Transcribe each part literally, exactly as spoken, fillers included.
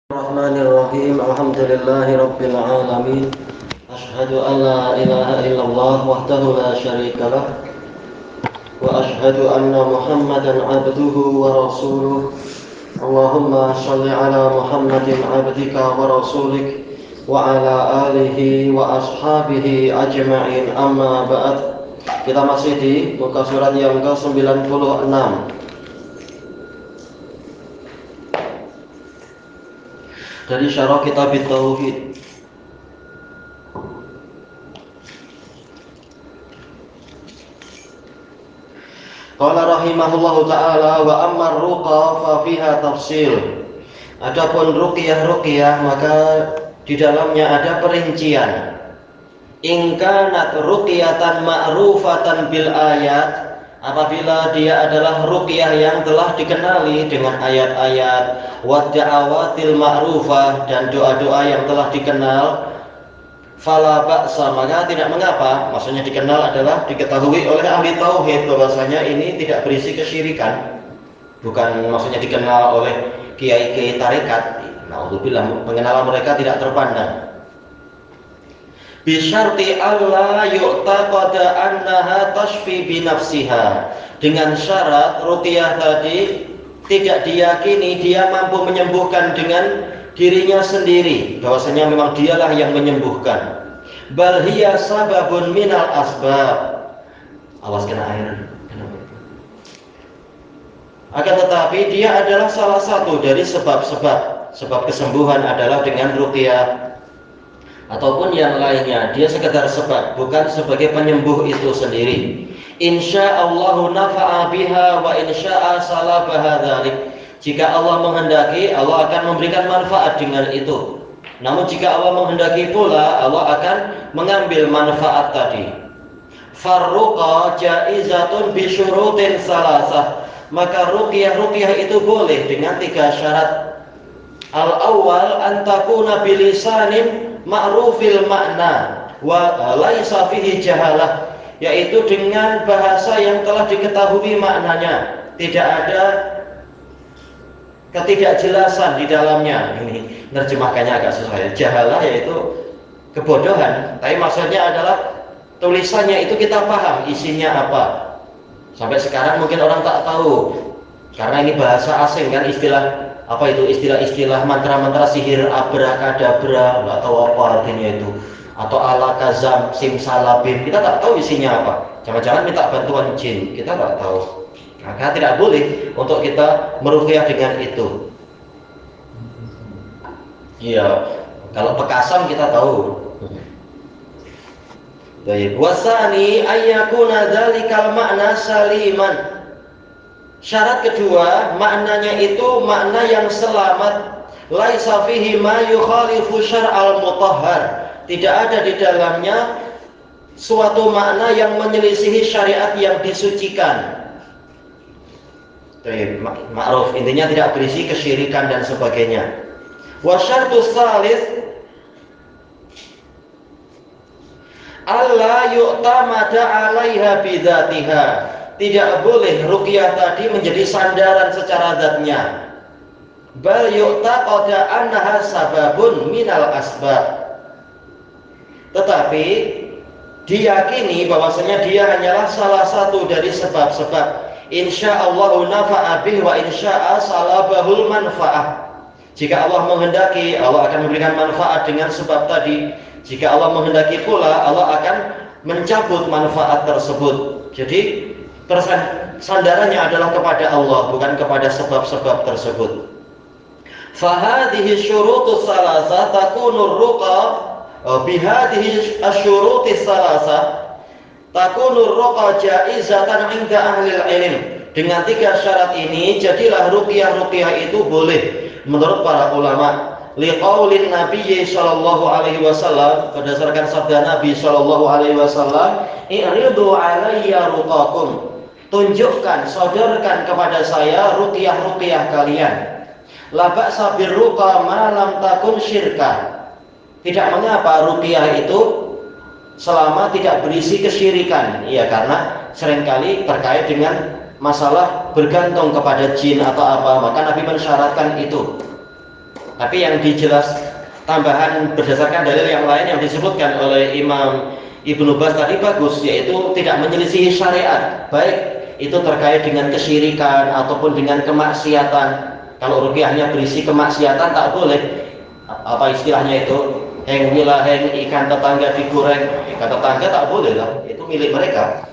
Bismillahirrahmanirrahim. Alhamdulillahi rabbil alamin. Ashhadu an la ilaha illallah wahdahu la syarika lah wa ashhadu anna Muhammadan abduhu wa rasuluh. Allahumma shalli ala Muhammadin abdika wa rasulik wa ala alihi wa ashabihi ajma'in, amma ba'd. Kita masih di muka surat yang ke sembilan puluh enam dari syarah kitab Tauhid. Qala rahimahullahu ta'ala wa amma ruqa fa fiha tafsil. Adapun ruqyah-ruqyah maka di dalamnya ada perincian. In kanat ruqyatan ma'rufatan bil ayat, apabila dia adalah ruqyah yang telah dikenali dengan ayat-ayat, wa da'awatil ma'rufah, dan doa-doa yang telah dikenal, fala ba'sa, maka tidak mengapa. Maksudnya dikenal adalah diketahui oleh ahli tauhid bahwasanya ini tidak berisi kesyirikan. Bukan maksudnya dikenal oleh kiai-kiai tarekat. Naudzubillah, pengenalan mereka tidak terpandang. Bisyarti alla yu'taqada annaha tashfi binafsiha, dengan syarat ruqyah tadi tidak diyakini dia mampu menyembuhkan dengan dirinya sendiri, bahwasanya memang dialah yang menyembuhkan. Bal hiya sababun minal asbab. Awas kena air. Akan tetapi dia adalah salah satu dari sebab-sebab. Sebab kesembuhan adalah dengan ruqyah ataupun yang lainnya. Dia sekedar sebab, bukan sebagai penyembuh itu sendiri. Insyaallahu nafa'a biha wa insya'a salabaha dzalik. Jika Allah menghendaki, Allah akan memberikan manfaat dengan itu. Namun jika Allah menghendaki pula, Allah akan mengambil manfaat tadi. Farruqa jaizatun bi syurutin salasah. Maka ruqyah-ruqyah itu boleh dengan tiga syarat. Al-awwal an takuna bilisanin ma'rufil makna wa laisa fihi jahalah, yaitu dengan bahasa yang telah diketahui maknanya, tidak ada ketidakjelasan di dalamnya. Ini nerjemahkannya agak susah ya. Jahalah yaitu kebodohan, tapi maksudnya adalah tulisannya itu kita paham isinya apa. Sampai sekarang mungkin orang tak tahu karena ini bahasa asing kan, istilah apa itu, istilah-istilah mantra-mantra sihir, abrakadabra, nggak tahu apa artinya itu, atau alakazam, simsalabim, kita tak tahu isinya apa. Jangan-jangan minta bantuan jin, kita nggak tahu. Maka tidak boleh untuk kita meruqyah dengan itu. Iya, kalau pekasam kita tahu. Baik, wasani ayyakuna dzalikal makna saliman. Syarat kedua, maknanya itu makna yang selamat. Laisa fihi ma yukhalifu syar'al mutahhar. Tidak ada di dalamnya suatu makna yang menyelisihi syariat yang disucikan. Baik, ma'ruf, intinya tidak berisi kesyirikan dan sebagainya. Wa syartus tsalits alla yu'tamada 'alaiha bidzatiha. Tidak boleh ruqyah tadi menjadi sandaran secara zatnya. Bal yu'taqada annaha sababun minal asbab. Tetapi diyakini bahwasanya dia hanyalah salah satu dari sebab-sebab. Insyaallahu nafa'a bih wa insya'a salabahul manfa'ah. Jika Allah menghendaki, Allah akan memberikan manfaat dengan sebab tadi. Jika Allah menghendaki pula, Allah akan mencabut manfaat tersebut. Jadi sandarannya adalah kepada Allah, bukan kepada sebab-sebab tersebut. Fahadhihi syurutus salasah takunu ruqa bihadhihi asyurutis salasah takunu ruqa jaizatan 'inda ahli ilm. Dengan tiga syarat ini jadilah ruqyah-ruqyah itu boleh menurut para ulama. Liqaulin Nabi sallallahu alaihi wasallam, berdasarkan sabda Nabi sallallahu alaihi wasallam, "I'ridu 'alayya ruqakum." Tunjukkan, sodorkan kepada saya ruqyah-ruqyah kalian. La ba'sa birruqa ma lam takun syirka. Tidak mengapa ruqyah itu selama tidak berisi kesyirikan. Iya, karena seringkali terkait dengan masalah bergantung kepada jin atau apa, maka Nabi mensyaratkan itu. Tapi yang dijelas tambahan berdasarkan dalil yang lain yang disebutkan oleh Imam Ibnu Baz tadi bagus, yaitu tidak menyelisihi syariat, baik itu terkait dengan kesyirikan ataupun dengan kemaksiatan. Kalau ruqyahnya berisi kemaksiatan tak boleh. Apa istilahnya itu? Heng wila heng ikan tetangga digoreng, ikan tetangga tak boleh lah, itu milik mereka.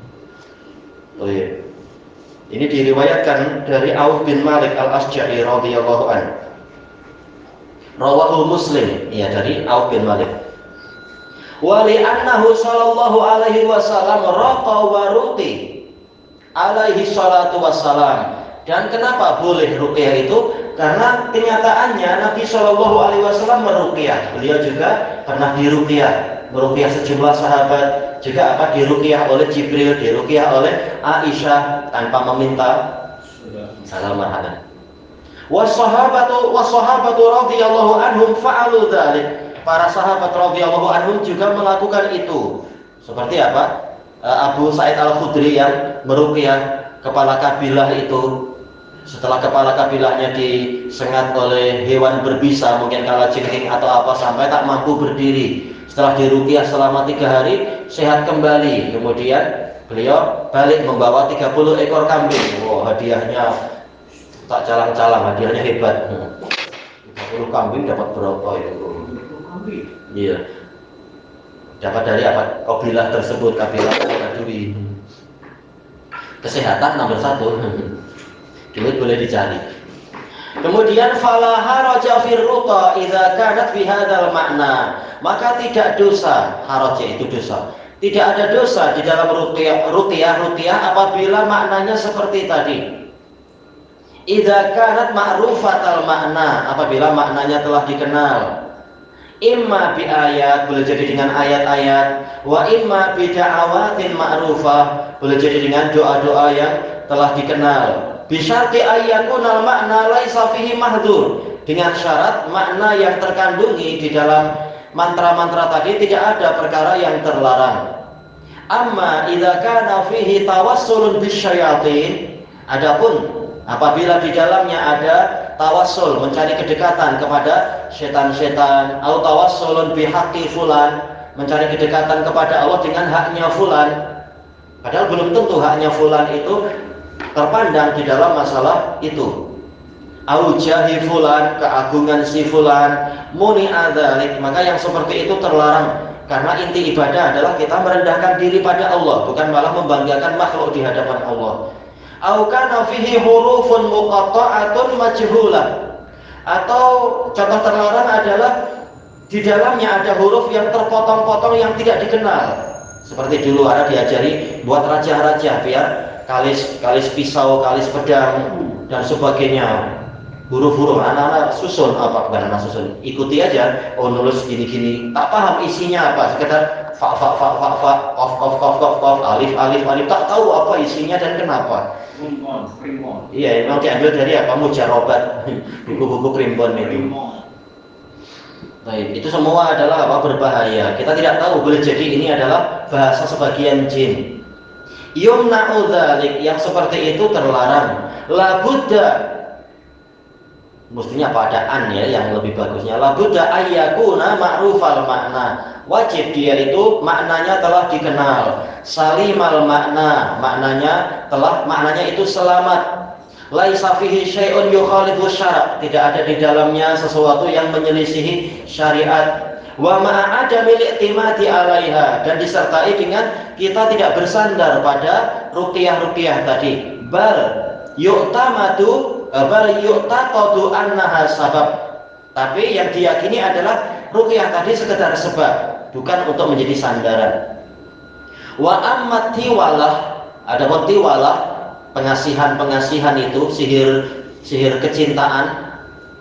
Oh iya. Ini diriwayatkan dari Auf bin Malik al-Asja'i radhiyallahu anhu. Rawahu Muslim, ya dari Auf bin Malik. Wa li'annahu sallallahu alaihi wasallam raqa wa ruqi alaihi salatu wassalam. Dan kenapa boleh ruqyah itu? Karena kenyataannya Nabi Shallallahu Alaihi Wasallam meruqyah. Beliau juga pernah diruqyah, meruqyah sejumlah sahabat. Juga apa diruqyah oleh Jibril, diruqyah oleh Aisyah tanpa meminta salam marhaban. Wassahabatu wassahabatu radhiyallahu anhum fa'alu dzalik. Para sahabat radhiyallahu anhum juga melakukan itu. Seperti apa? Abu Sa'id Al-Khudri yang meruqyah kepala kabilah itu. Setelah kepala kabilahnya disengat oleh hewan berbisa, mungkin kalajengking atau apa, sampai tak mampu berdiri. Setelah diruqyah selama tiga hari, sehat kembali. Kemudian beliau balik membawa tiga puluh ekor kambing. Wow, hadiahnya tak calang-calang, hadiahnya hebat. tiga puluh kambing dapat berapa itu? Iya. Dapat dari apa? Kabilah tersebut, kabilah Badui. Kesehatan nomor satu. Duit boleh dicari. Kemudian fala haraja fir ruqa idza kanat fi hadzal makna. Maka tidak dosa, haraja itu dosa. Tidak ada dosa di dalam ruqyah ruqyah ruqyah apabila maknanya seperti tadi. Idza kanat ma'rufatal makna, apabila maknanya telah dikenal. Imma bi ayat, boleh jadi dengan ayat-ayat, wa imma bi da'awatin ma'rufah, boleh jadi dengan doa-doa yang telah dikenal. Bisyarti ayyakunal makna laisa fihi mahdzur, dengan syarat makna yang terkandungi di dalam mantra-mantra tadi tidak ada perkara yang terlarang. Amma idza kana fihi tawassulun bisyayatin, adapun apabila di dalamnya ada tawassul, mencari kedekatan kepada setan-setan, atau tawassulun bihaqqi fulan, mencari kedekatan kepada Allah dengan haknya fulan, padahal belum tentu haknya fulan itu terpandang di dalam masalah itu. Au jahi fulan, keagungan si fulan, muni adzalik, maka yang seperti itu terlarang. Karena inti ibadah adalah kita merendahkan diri pada Allah, bukan malah membanggakan makhluk di hadapan Allah. Au kana fihi hurufun muqatta'atun majhulah, atau contoh terlarang adalah di dalamnya ada huruf yang terpotong-potong yang tidak dikenal. Seperti dulu ada diajari buat raja-raja biar kalis kalis pisau, kalis pedang dan sebagainya. Huruf-huruf anak-anak susun apa bukan anak susun, ikuti aja. Oh nulis gini-gini, tak paham isinya apa, sekedar fa fa fa fa fa kof kof kof kof kof alif alif alif, tak tahu apa isinya dan kenapa. Primbon, primbon. Iya, memang diambil dari apa mujarobat, buku-buku primbon itu. Baik, itu semua adalah apa berbahaya. Kita tidak tahu, boleh jadi ini adalah bahasa sebagian jin. Yumna'u dzalik, yang seperti itu terlarang. La budda, mestinya padaan ya yang lebih bagusnya. La budda ayyakuna ma'rufal makna. Wajib dia itu maknanya telah dikenal. Salimal makna, maknanya telah maknanya itu selamat. Laisa fihi syai'un yukhalifu syara', tidak ada di dalamnya sesuatu yang menyelisihi syariat. Wa ma'adami li'timadi 'alaiha, dan disertai dengan kita tidak bersandar pada ruqyah-ruqyah tadi. Bal yu'tamadu bal yu'taqadu annaha sabab, tapi yang diyakini adalah ruqyah tadi sekedar sebab, bukan untuk menjadi sandaran. Wa ammat tiwalah, ada tiwalah, pengasihan-pengasihan itu, sihir sihir kecintaan.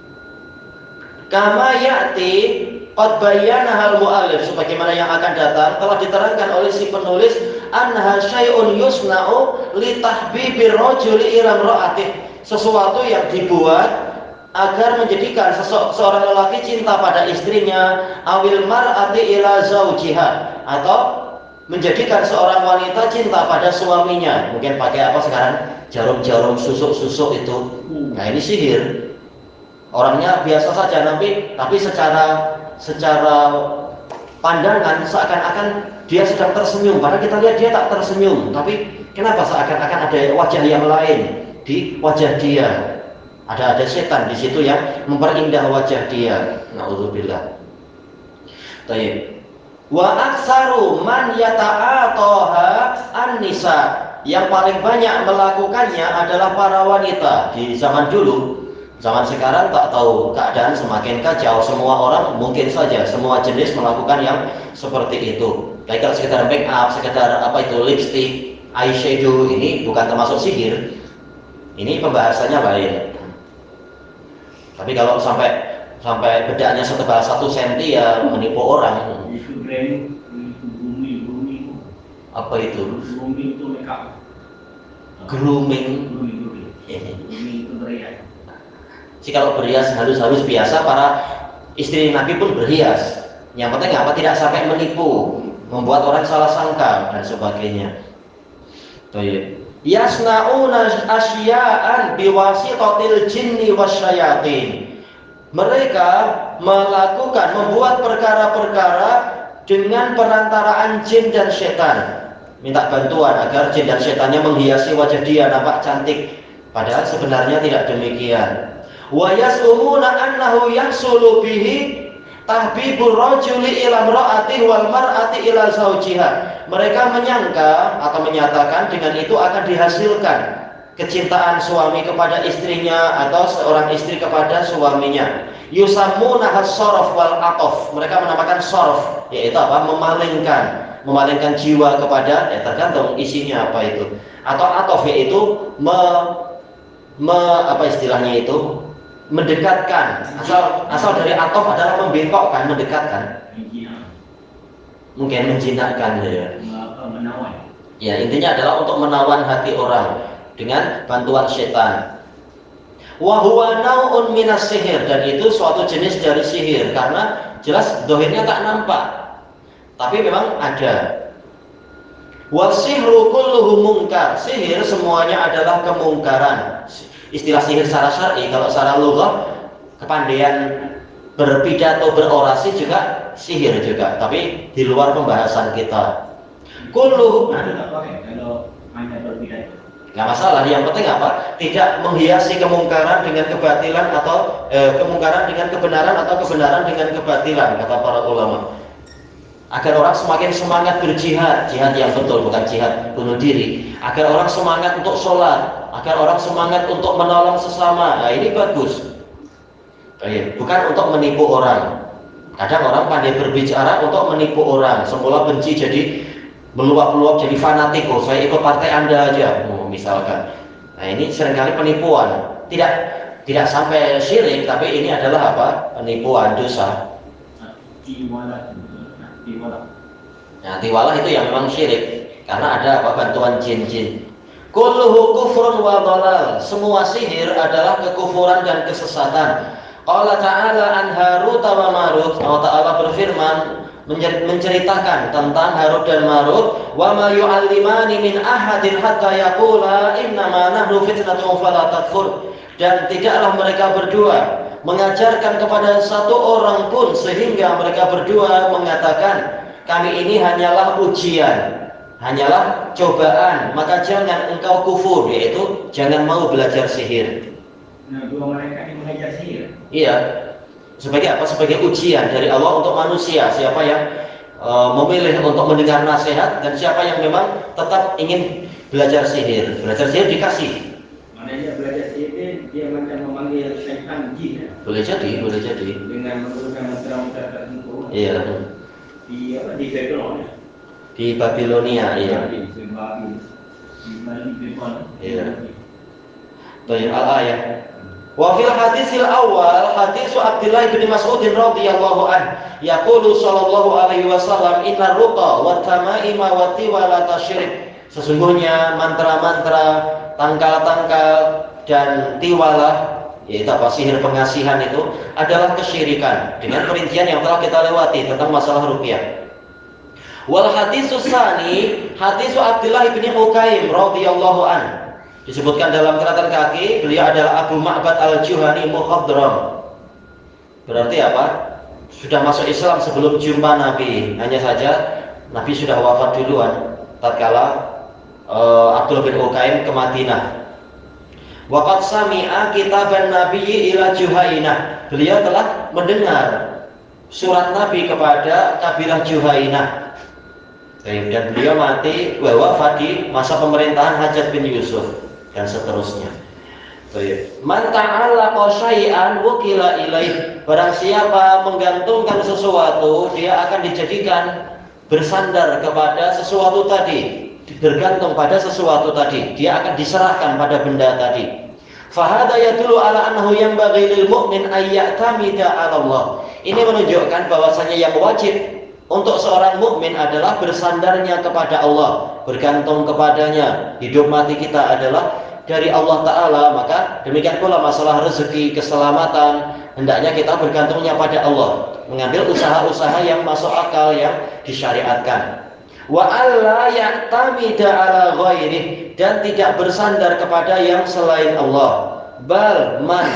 Kama ya'ti qad bayyana hal mu'allif, sebagaimana yang akan datang telah diterangkan oleh si penulis, anha syai'un yusna'u li tahbibir rajuli ila imra'atih, sesuatu yang dibuat agar menjadikan seorang lelaki cinta pada istrinya, awil mar'ati ila zaujiha, atau menjadikan seorang wanita cinta pada suaminya. Mungkin pakai apa sekarang? Jarum-jarum susuk-susuk itu. Nah, ini sihir. Orangnya biasa saja, tapi tapi secara secara pandangan seakan-akan dia sedang tersenyum, padahal kita lihat dia tak tersenyum. Tapi kenapa seakan-akan ada wajah yang lain di wajah dia? Ada ada setan di situ yang memperindah wajah dia. Nauzubillah. Baik. Wa aktsaru man yata'ataha an-nisa. Yang paling banyak melakukannya adalah para wanita di zaman dulu. Zaman sekarang tak tahu, keadaan semakin kacau. Semua orang mungkin saja semua jenis melakukan yang seperti itu. Baik kalau sekedar make up, sekedar apa itu lipstick, eyeshadow, ini bukan termasuk sihir. Ini pembahasannya lain. Tapi kalau sampai sampai bedaknya setebal satu senti ya menipu orang. Itu brand, itu grooming, grooming. Apa itu? Grooming itu makeup. Grooming. Grooming, grooming. Grooming itu berias. Jadi kalau berhias halus-halus biasa, para istri Nabi pun berhias. Yang penting apa? Tidak sampai menipu, membuat orang salah sangka dan sebagainya. Baik. Yasnauna asya'an biwasitatil jinni wasyayatin. Mereka melakukan, membuat perkara-perkara dengan perantaraan jin dan setan. Minta bantuan agar jin dan setannya menghiasi wajah dia nampak cantik. Padahal sebenarnya tidak demikian. Wa yasumuna annahu yahsulu bihi tahbibur rajuli ila imra'ati wal mar'ati ila zawjiha. Mereka menyangka atau menyatakan dengan itu akan dihasilkan kecintaan suami kepada istrinya atau seorang istri kepada suaminya. Yusammuna as-sarf wal atof. Mereka menamakan sarf, yaitu apa? Memalingkan, memalingkan jiwa kepada, ya tergantung isinya apa itu. Atau atof, yaitu me, me apa istilahnya itu? Mendekatkan. Asal asal dari atof adalah membengkokkan, mendekatkan. Mungkin menjinakkan ya. Menawan. Ya, intinya adalah untuk menawan hati orang dengan bantuan setan. Wa huwa nau'un minas sihir, dan itu suatu jenis dari sihir karena jelas dohirnya tak nampak. Tapi memang ada. Wa sihru kulluhu munkar. Sihir semuanya adalah kemungkaran. Istilah sihir secara syar'i, kalau secara lughah kepandaian berpidato, berorasi juga sihir juga, tapi di luar pembahasan kita. Kullu kalau hanya berpidato. Nggak masalah, yang penting apa? Tidak menghiasi kemungkaran dengan kebatilan atau eh, kemungkaran dengan kebenaran atau kebenaran dengan kebatilan, kata para ulama. Agar orang semakin semangat berjihad, jihad yang betul, bukan jihad bunuh diri. Agar orang semangat untuk sholat, agar orang semangat untuk menolong sesama. Nah ini bagus. Bukan untuk menipu orang. Kadang orang pandai berbicara untuk menipu orang. Semula benci jadi meluap-luap jadi fanatik. Oh saya ikut partai Anda aja, oh, misalkan. Nah ini seringkali penipuan. Tidak tidak sampai syirik, tapi ini adalah apa? Penipuan, dosa. Tiwalah, tiwalah. Nah tiwalah itu yang memang syirik karena ada apa? Bantuan jin-jin. Kulluhu kufrun wa dhalal. Semua sihir adalah kekufuran dan kesesatan. Allah Ta'ala an Harut wa Marut. Allah Ta'ala berfirman menceritakan tentang Harut dan Marut. Wa ma yu'allimani min ahadin hatta yaqula innama nahnu fitnatun fala takfur. Dan tidaklah mereka berdua mengajarkan kepada satu orang pun sehingga mereka berdua mengatakan kami ini hanyalah ujian, hanyalah cobaan, maka jangan engkau kufur, yaitu jangan mau belajar sihir. Nah, dua mereka ini mengajar sihir. Iya. Sebagai apa? Sebagai ujian dari Allah untuk manusia. Siapa yang e, memilih untuk mendengar nasihat dan siapa yang memang tetap ingin belajar sihir. Belajar sihir dikasih. Mana dia belajar sihir, dia macam memanggil syaitan jin. Ya? Boleh jadi, boleh jadi. Dengan menggunakan mantra-mantra tertentu. Iya. Di apa? Di Babilonia. Di Babilonia, iya. Di Babilonia. Di Babilonia. Iya. Baik, al-ayat. Wa fil hadisil awal hadisu Abdullah bin Mas'ud radhiyallahu an yaqulu sallallahu alaihi wasallam innar ruqa wat tamaima wat tiwala tasyrik. Sesungguhnya mantra-mantra, tangkal-tangkal dan tiwalah, yaitu apa? Sihir pengasihan itu adalah kesyirikan dengan perincian yang telah kita lewati tentang masalah ruqyah. Wal hadisus tsani hadisu Abdullah bin Ukaim radhiyallahu an. Disebutkan dalam catatan kaki, beliau adalah Abu Ma'bad al-Juhani Mukhadram. Berarti apa? Sudah masuk Islam sebelum jumpa Nabi. Hanya saja Nabi sudah wafat duluan tatkala uh, Abdul bin Ukaim ke Madinah. Waqad sami'a kitaban nabiyyi ila Juhainah. Beliau telah mendengar surat Nabi kepada kabilah Juhainah. Dan beliau mati wafat di masa pemerintahan Hajjaj bin Yusuf dan seterusnya. Man ta'allaqa syai'an wukila ilaih. Barang siapa menggantungkan sesuatu, dia akan dijadikan bersandar kepada sesuatu tadi. Bergantung pada sesuatu tadi, dia akan diserahkan pada benda tadi. Fahada yadullu ala annahu yanbaghi lil mu'min ay ya'tamida 'ala Allah. Ini menunjukkan bahwasanya yang wajib untuk seorang mukmin adalah bersandarnya kepada Allah, bergantung kepadanya. Hidup mati kita adalah dari Allah Ta'ala. Maka demikian pula masalah rezeki, keselamatan, hendaknya kita bergantungnya pada Allah, mengambil usaha-usaha yang masuk akal, yang disyariatkan. Wa alla ya'tamida 'ala ghairihi, dan tidak bersandar kepada yang selain Allah. Bal man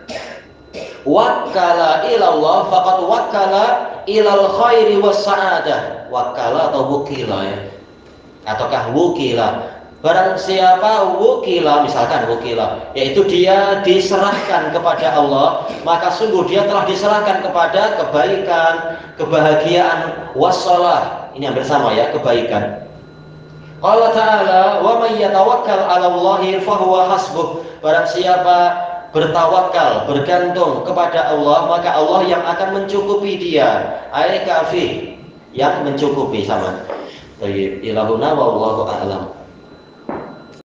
wakkala ila Allah faqad wakkala ilal khairi was sa'adah. Wakkala atau wukila ya, ataukah wukila. Barang siapa wukila, misalkan wukila, yaitu dia diserahkan kepada Allah, maka sungguh dia telah diserahkan kepada kebaikan, kebahagiaan, wassalah. Ini yang bersama ya, kebaikan. Allah Ta'ala, wa man yatawakkal 'ala Allahi fahuwa hasbuh. Barang siapa bertawakal, bergantung kepada Allah, maka Allah yang akan mencukupi dia. Ai kafi, yang mencukupi sama. Baik, ilahuna wallahu a'lam.